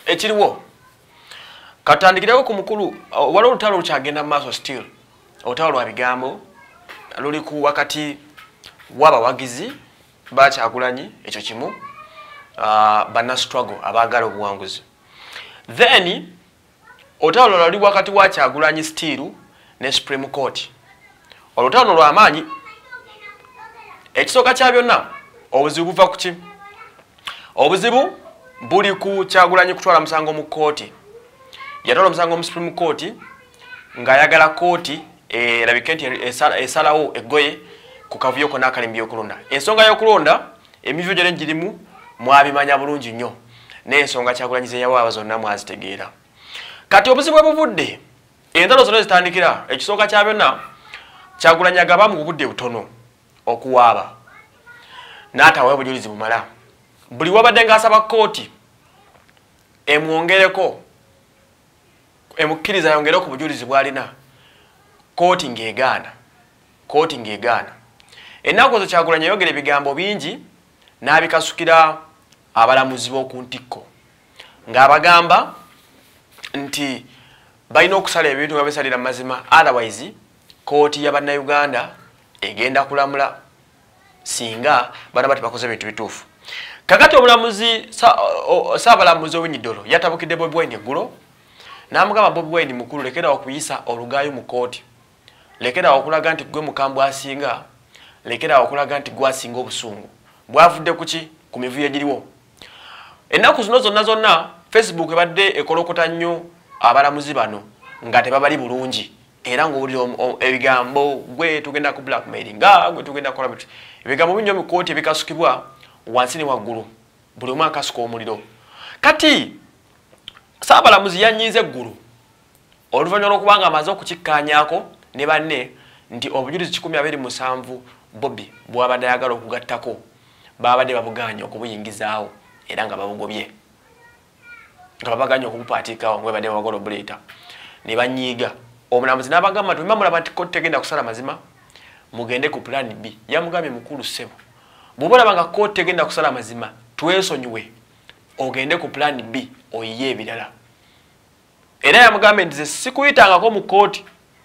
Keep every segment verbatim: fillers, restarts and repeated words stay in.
ekiriwo katandikirako ku mukulu waliwo olutalo lukyagenda mu maaso still olutalo lwa bigambo luli ku wakati w'abawagizi ba Kyagulanyi ekyo kimu uh, banna struggle abaagala obuwanguzi then olutalo luli wakati wa Kyagulanyi still ne Supreme Court olutalo lw'amaanyi ekisooka kya byonna obuzibu buva ku ki obuzibu buli ku Kyagulanyi kutwala musango mu kooti yatwala omusango mu Supreme Court ng'ayagala kooti erabike nti esalawo eggoye ku kavuyo konna akali mu by'okulonda ensonga y'okulonda emivyo gyonna girimu mwabimanya bulungi nnyo n'ensonga Kyagulanyi ze yawaaba zonna mwazitegeera kati obuzibu bwebuvudde entalo zonna zitandikira ekisooka kya byonna Kyagulanyi agaba mu budde butono okuwaaba n'atawayo obujulizi bumala buli wabadde ng'asaba kooti emwongereko emukkiriza yongereko ku bujulizi bw'alina kooti ng'egaana kooti ng'egaana ennaku ezo Kyagulanyi yayogera ebigambo bingi n'abikasukira abalamuzi b'oku ntikko ng'abagamba nti balina okusala ebintu nga besalira mu mazima otherwise kooti ya bannayuganda egenda kulamula singa bana bati bakoze ebintu bituufu kakati omulamuzi saabalamuzi ow'ennyidolo yatabukidde Bobi Wine eggulo n'amugamba Bobi Wine mukulu lekera okuyisa olugaayo mu kooti lekera okulaga nti gwe mukambwe asinga lekera okulaga nti gwe asinga obusungu bwavudde kuki ku mivuyo egiriwo ennaku zino zonna zonna Facebook ebadde ekolokota nnyo abalamuzi bano nga tebabali bulungi era ng'owulira ebigambo gwe tugenda ku blackmailinga gwe tugenda kukola bitu ebigambo bingi mu kooti ebikasukibwa wansi ne waggulu buli omu akasuka omuliro kati saabalamuzi yanyiiza eggulu oluvannyuma lw'okubanga amaze okukikkaanyaako ne banne nti obujulizi kikumi abiri mu musanvu Bobi bw'abadde ayagala okugattako baabadde babugaanye okubuyingizaawo era nga babugobye nga babaganye okubupaatiikawo nga badde bagala obuleeta ne banyiiga omulamuzi n'abagamba nti mulaba nti kooti tegenda kusala mazima mugende ku plan B yamugambye mukulu ssebo bw'oba olaba nga kooti tegenda kusala mazima twesonyiwe ogende ku plan B oyiye ebirala era yamugambye nti ze sikuyitangako mu kooti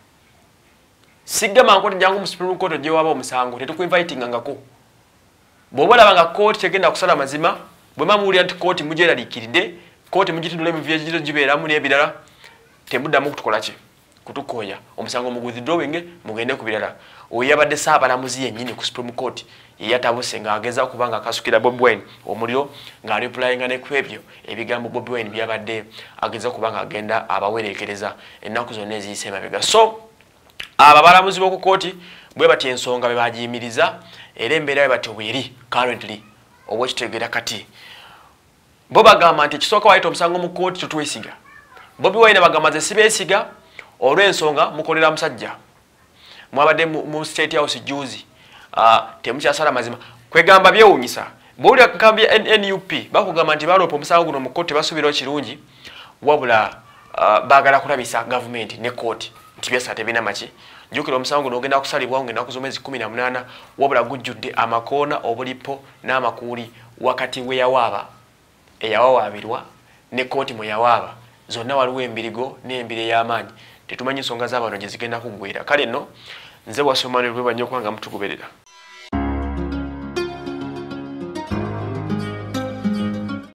sigama nkooti jangu mu Supreme Court gye waba omusango tetukuinvitingangako bw'oba olaba nga kooti tegenda kusala mazima bwe mamuwulira nti kooti mugyeraliikiridde kooti mugitindula emivuyo egiro gibeeramu n'ebirala temuddamu kutukola ki kutukooya omusango mu withdrawing mugende ku birala oyo yabadde saabalamuzi yennyini ku Supreme Court yeyatabuse ng'ageza okuba nga akasukira Bobi Wine omuliro ng'aleplayinga ne ku ebyo ebigambo Bobi Wine byabadde ageza okuba nga agenda abawerekereza ennaku zonna eziyise emabega so abo abalamuzi b'oku kooti bwe bati ensonga bwe bagiyimiriza era embeera bwe bati bweri currently obwekitegeera kati bo bagamba nti ekisooka wayita omusango mu kooti tetwesiga Bobi Wine bagamba ze sibeesiga olw'ensonga mukolera musajja mwabadde mu State House juzi uh, temukyasala mazima kwegamba byewuunyisa bw'owulira nkambi ya N U P bakugamba nti baloopa omusango guno mu kooti basubirawo kirungi wabula uh, baagala kulabisa gavumenti ne kooti nti byasa tebina maki jjukira omusango guno ogenda kusalibwawo ng'ennaku z'omwezi kumi na munaana wabula gujjudde amakoona obulipo n'amakuuli wakati we yawaaba eyawawaabirwa ne kooti mwe yawaaba zonna waliwo embirigo n'embiri ey'amaanyi tetumanyi ensonga z'abantu gye zigenda kuggwera kale nno nze wasomani lwebanya okuba nga mutugoberera